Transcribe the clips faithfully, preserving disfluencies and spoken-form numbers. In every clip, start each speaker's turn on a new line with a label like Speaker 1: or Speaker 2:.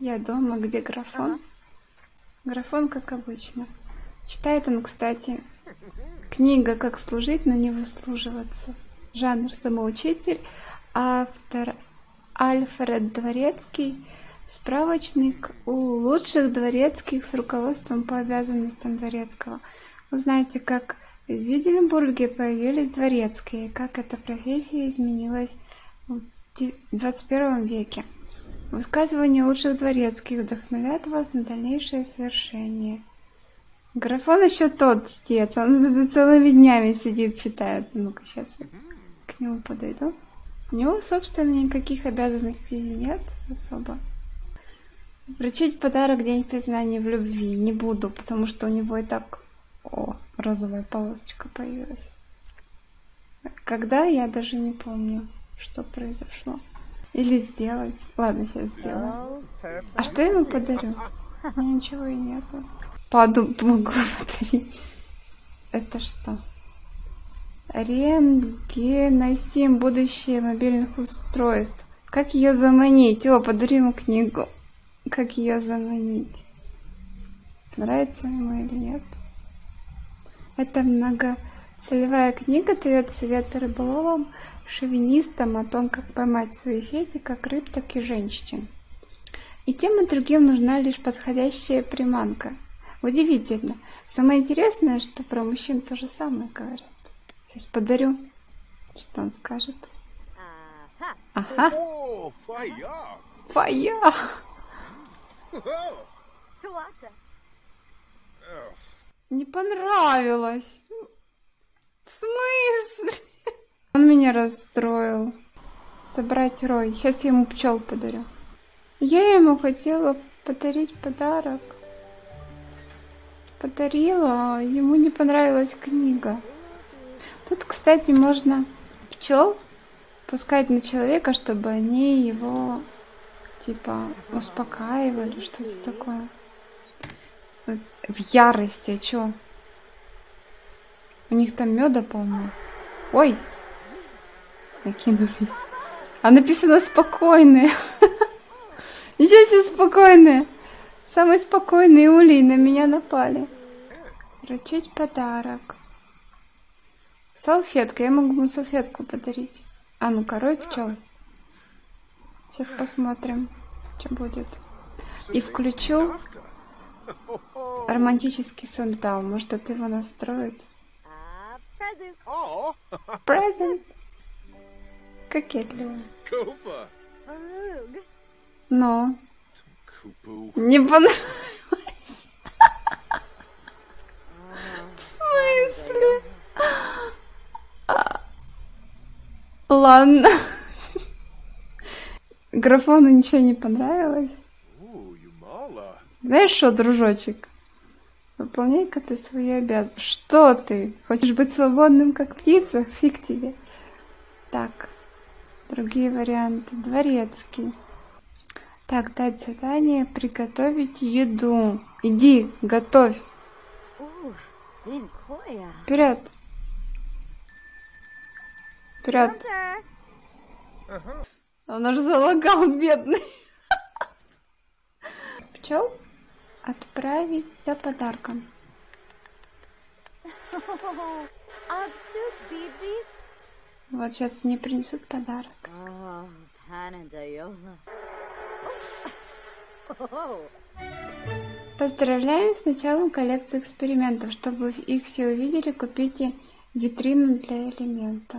Speaker 1: Я дома, где графон? Ага. Графон, как обычно. Читает он, кстати, книга «Как служить, но не выслуживаться». Жанр самоучитель. Автор Альфред Дворецкий. Справочник у лучших дворецких с руководством по обязанностям дворецкого. Узнаете, как в Виденбурге появились дворецкие, как эта профессия изменилась в двадцать первом веке. Высказывания лучших дворецких вдохновят вас на дальнейшее совершение. Графон еще тот чтец, он целыми днями сидит, читает. Ну-ка, сейчас я к нему подойду. У него, собственно, никаких обязанностей нет особо. Вручить подарок день признания в любви не буду, потому что у него и так... О, розовая полосочка появилась. Когда, я даже не помню, что произошло. Или сделать. Ладно, сейчас сделаю. А что я ему подарю? У меня ничего и нету. Паду могу подарить. Это что? Рентгеносим, будущее мобильных устройств. Как ее заманить? О, подарю ему книгу. Как ее заманить? Нравится ему или нет? Это многоцелевая книга дает советы рыболовам, шовинистам о том, как поймать в свои сети как рыб, так и женщин. И тем и другим нужна лишь подходящая приманка. Удивительно. Самое интересное, что про мужчин то же самое говорят. Сейчас подарю, что он скажет. Ага. Фая. Не понравилось. В смысле? Он меня расстроил. Собрать рой. Сейчас я ему пчел подарю. Я ему хотела подарить подарок. Подарила, ему не понравилась книга. Тут, кстати, можно пчел пускать на человека, чтобы они его типа успокаивали, что-то такое. В ярости, а чё? У них там меда полно. Ой! Накинулись. А написано спокойные. Ничего себе спокойные. Самые спокойные улей на меня напали. Вручить подарок. Салфетка. Я могу ему салфетку подарить. А ну-ка, рой пчел. Сейчас посмотрим, что будет. И включу романтический сандал. Может, это его настроит? Презент. Кокетливо. Но. Не понравилось. В смысле? Ладно. Графону ничего не понравилось. Знаешь что, дружочек? Выполняй-ка ты свои обязанности. Что ты? Хочешь быть свободным, как птица? Фиг тебе. Так. Другие варианты. Дворецкий. Так, дать задание. Приготовить еду. Иди, готовь. Вперед. Вперед. Он аж залагал, бедный. Пчел отправить за подарком. Вот сейчас мне принесут подарок. Поздравляем с началом коллекции экспериментов. Чтобы их все увидели, купите витрину для элементов.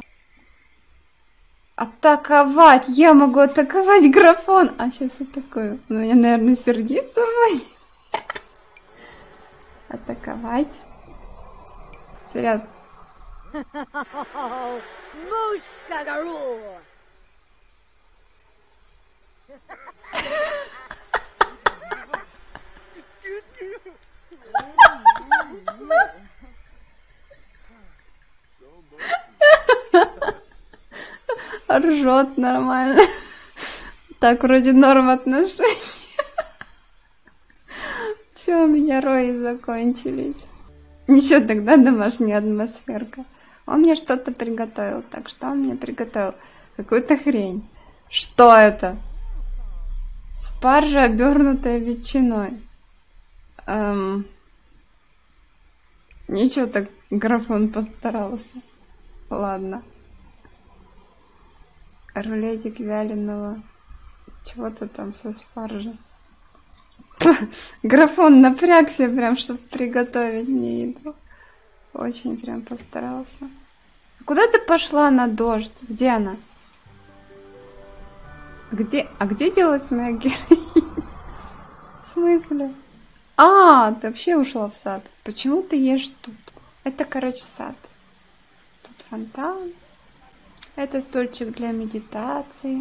Speaker 1: Атаковать! Я могу атаковать графон! А сейчас атакую. У меня, наверное, сердится будет. Атаковать. Вперед. Ржет нормально. Так, вроде норм отношений. Все, у меня рои закончились. Ничего, тогда домашняя атмосферка. Он мне что-то приготовил. Так, что он мне приготовил? Какую-то хрень. Что это? Спаржа, обернутая ветчиной. Эм... Ничего так графон постарался. Ладно. Рулетик вяленого. Чего-то там со спаржей. Графон напрягся прям, чтобы приготовить мне еду. Очень прям постарался. Куда ты пошла на дождь? Где она? Где? А где делать моя героиня? В смысле? А, ты вообще ушла в сад. Почему ты ешь тут? Это, короче, сад. Тут фонтан. Это стульчик для медитации.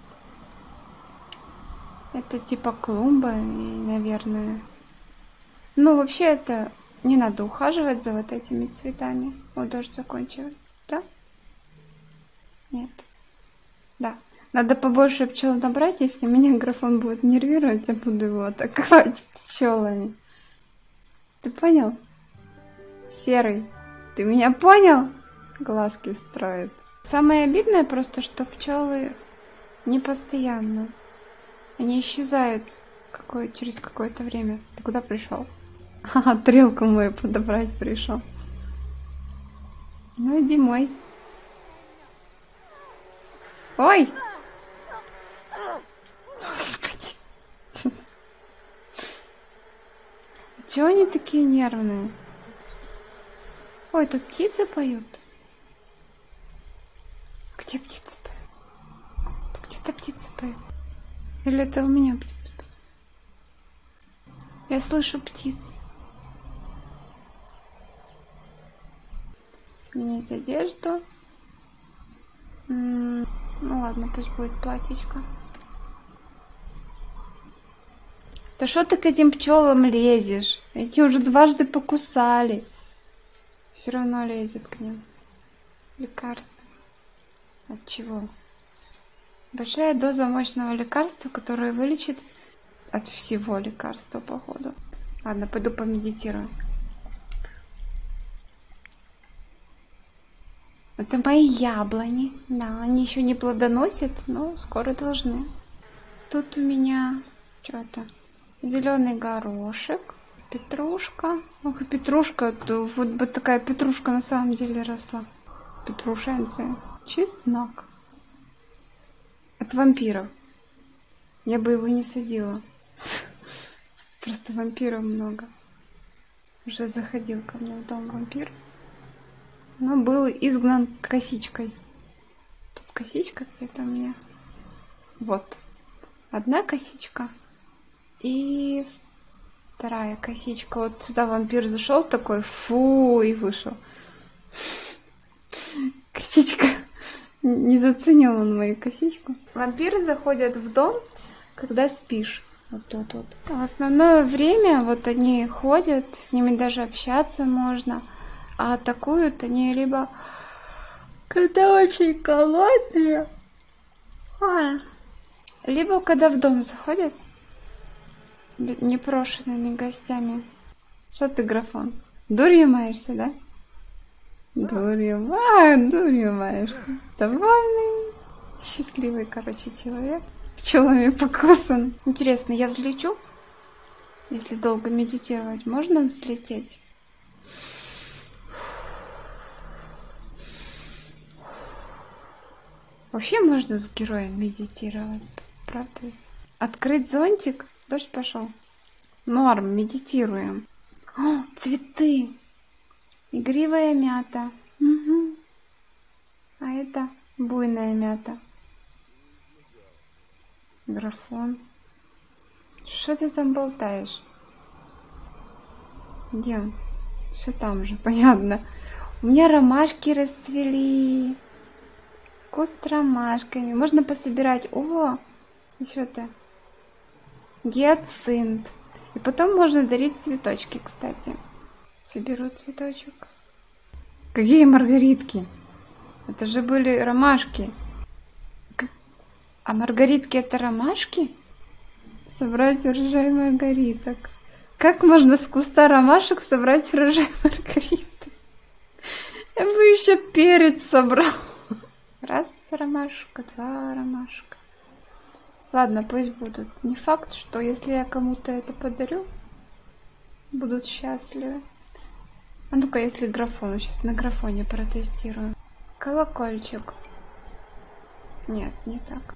Speaker 1: Это типа клумба, и, наверное... Ну, вообще, это не надо ухаживать за вот этими цветами. Вот дождь закончил. Да? Нет. Да. Надо побольше пчел набрать, если меня графон будет нервировать, я буду его атаковать пчелами. Ты понял? Серый, ты меня понял? Глазки строит. Самое обидное просто, что пчелы не постоянно. Они исчезают какое, через какое-то время. Ты куда пришел? Ага, тарелку мою подобрать пришел. Ну иди мой. Ой! Господи. Чего они такие нервные? Ой, тут птицы поют. Где птицы поют? Тут где-то птицы поют. Или это у меня птицы поют? Я слышу птиц. Сменить одежду. М-м, ну ладно, пусть будет платьечко. Да что ты к этим пчелам лезешь? Эти уже дважды покусали. Все равно лезет к ним. Лекарство. От чего? Большая доза мощного лекарства, которое вылечит от всего лекарства, походу. Ладно, пойду помедитирую. Это мои яблони. Да, они еще не плодоносят, но скоро должны. Тут у меня что-то. Зеленый горошек, петрушка. Ох, и петрушка. Вот бы такая петрушка на самом деле росла. Петрушенцы. Чеснок. От вампиров. Я бы его не садила. Просто вампиров много. Уже заходил ко мне в дом вампир. Но был изгнан косичкой. Тут косичка где-то у меня. Вот. Одна косичка. И вторая косичка. Вот сюда вампир зашел такой, фу, и вышел. Косичка. Не заценил он мою косичку. Вампиры заходят в дом, когда спишь. Вот тут вот. В основное время вот они ходят, с ними даже общаться можно. А атакуют они либо когда очень голодные, а, либо когда в дом заходят непрошенными гостями. Что ты, графон? Дурью маешься, да? Дурью, а, дурью маешься. Довольный, счастливый, короче, человек. Пчелами покусан. Интересно, я взлечу? Если долго медитировать, можно взлететь? Вообще можно с героем медитировать, правда ведь? Открыть зонтик, дождь пошел. Норм, медитируем. О, цветы. Игривая мята. Угу. А это буйная мята. Графон. Что ты там болтаешь? Где он? Все там же, понятно. У меня ромашки расцвели. Куст с ромашками. Можно пособирать. О, еще-то. Гиацинт. И потом можно дарить цветочки, кстати. Соберу цветочек. Какие маргаритки? Это же были ромашки. А маргаритки это ромашки? Собрать урожай маргариток. Как можно с куста ромашек собрать урожай маргариток? Я бы еще перец собрал. Раз ромашка, два ромашка. Ладно, пусть будут. Не факт, что если я кому-то это подарю, будут счастливы. А ну-ка, если графон, сейчас на графоне протестирую. Колокольчик. Нет, не так.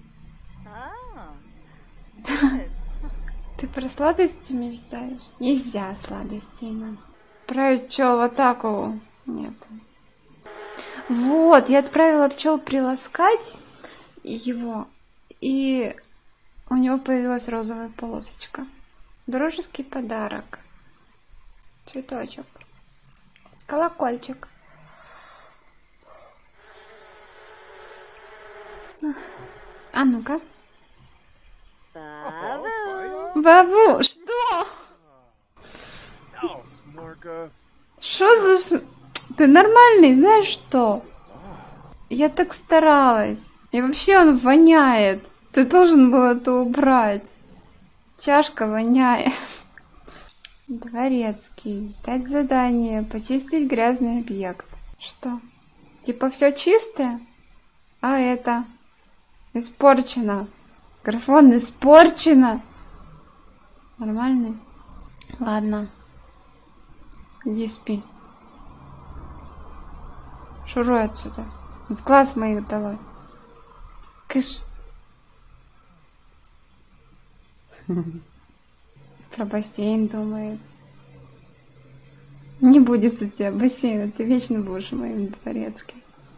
Speaker 1: Ты про сладости мечтаешь? Нельзя сладостей нам. Отправить пчел в атаку. Нет. Вот, я отправила пчел приласкать его, и у него появилась розовая полосочка. Дружеский подарок. Цветочек. Колокольчик. А ну-ка. Бабу. Бабу, что? Что за... Ш... Ты нормальный, знаешь что? Я так старалась. И вообще он воняет. Ты должен был это убрать. Чашка воняет. Дворецкий. Дать задание. Почистить грязный объект. Что? Типа все чистое? А это? Испорчено. Графон испорчено. Нормальный? Ладно. Иди спи. Шуруй отсюда. С глаз моих долой. Кыш. Про бассейн думает. Не будет у тебя бассейна, ты вечно будешь моим дворецким.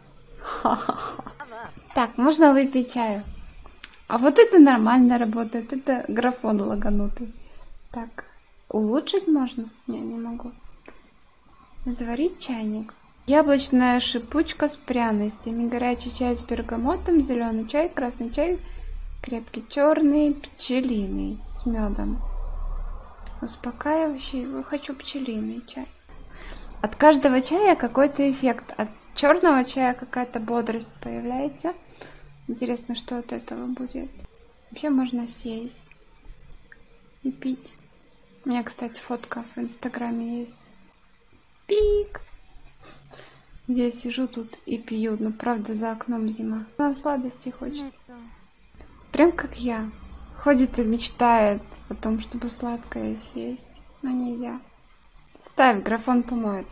Speaker 1: Так, можно выпить чаю. А вот это нормально работает. Это графон лаганутый. Так, улучшить можно? Не, не могу. Заварить чайник. Яблочная шипучка с пряностями. Горячий чай с бергамотом. Зеленый чай, красный чай. Крепкий черный, пчелиный с медом. Успокаивающий. Хочу пчелиный чай. От каждого чая какой-то эффект. От черного чая какая-то бодрость появляется. Интересно, что от этого будет. Вообще можно сесть и пить. У меня, кстати, фотка в инстаграме есть. Пик! Я сижу тут и пью, но правда за окном зима. Она сладости хочет. Прям как я. Ходит и мечтает о том, чтобы сладкое съесть, но нельзя. Ставь, графон помоет.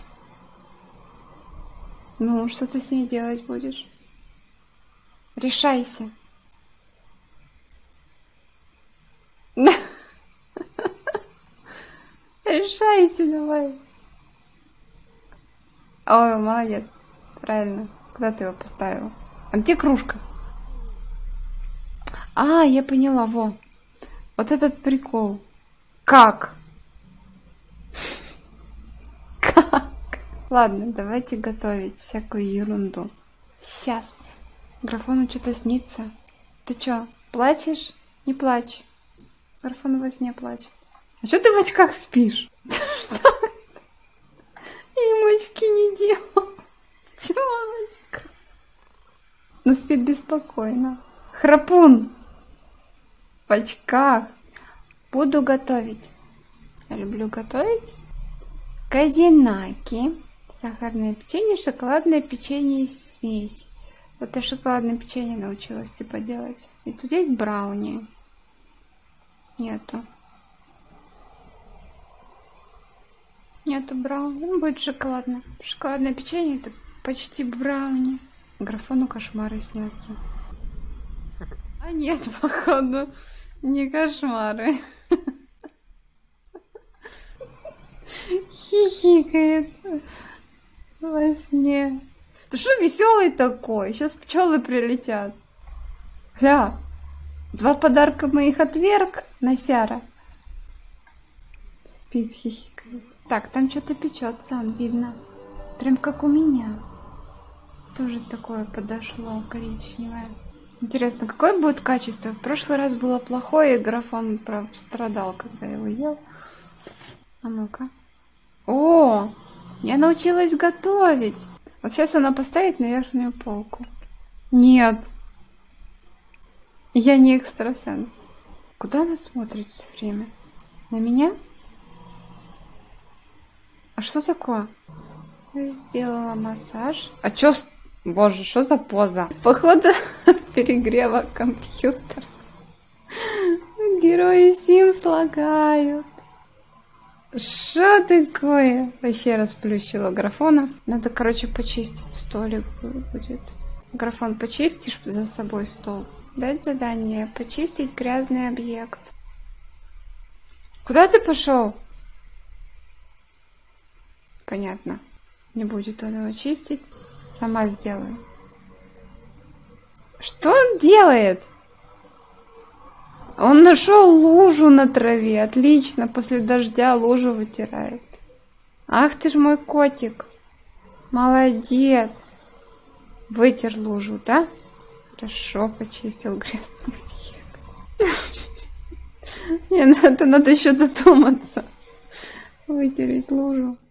Speaker 1: Ну, что ты с ней делать будешь? Решайся. Решайся давай. Ой, молодец. Правильно. Куда ты его поставила? А где кружка? А, я поняла, во. Вот этот прикол. Как? Как? Ладно, давайте готовить всякую ерунду. Сейчас. Графону что-то снится. Ты чё, плачешь? Не плачь. Графон во сне плачет. А что ты в очках спишь? Что это? Я ему очки не делал. Почему очка? Но спит беспокойно. Храпун. В очках. Буду готовить. Я люблю готовить. Казинаки. Сахарное печенье, шоколадное печенье и смесь. Вот я шоколадное печенье научилась типа делать. И тут есть брауни. Нету. Нету брауни. Ну, будет шоколадное. Шоколадное печенье это почти брауни. Графону кошмары снятся. А нет, походу, не кошмары. Хихикает во сне. Ты что веселый такой? Сейчас пчелы прилетят. Гля, два подарка моих отверг на Сяра. Спит, хихикает. Так, там что-то печется, видно. Прям как у меня. Тоже такое подошло, коричневое. Интересно, какое будет качество? В прошлый раз было плохое, и графон страдал, когда его ел. А ну-ка. О, я научилась готовить. Вот сейчас она поставит на верхнюю полку. Нет. Я не экстрасенс. Куда она смотрит все время? На меня? А что такое? Сделала массаж. А чё с... Боже, что за поза? Походу перегрева компьютер. герои Sims лагают. Что такое? Вообще расплющила графона. Надо, короче, почистить столик будет. Графон, почистишь за собой стол? Дать задание. Почистить грязный объект. Куда ты пошел? Понятно. Не будет он его чистить. Сама сделаю. Что он делает? Он нашел лужу на траве. Отлично. После дождя лужу вытирает. Ах ты ж мой котик. Молодец. Вытер лужу, да? Хорошо, почистил грязный объект. Не, ну это надо еще додуматься. Вытереть лужу.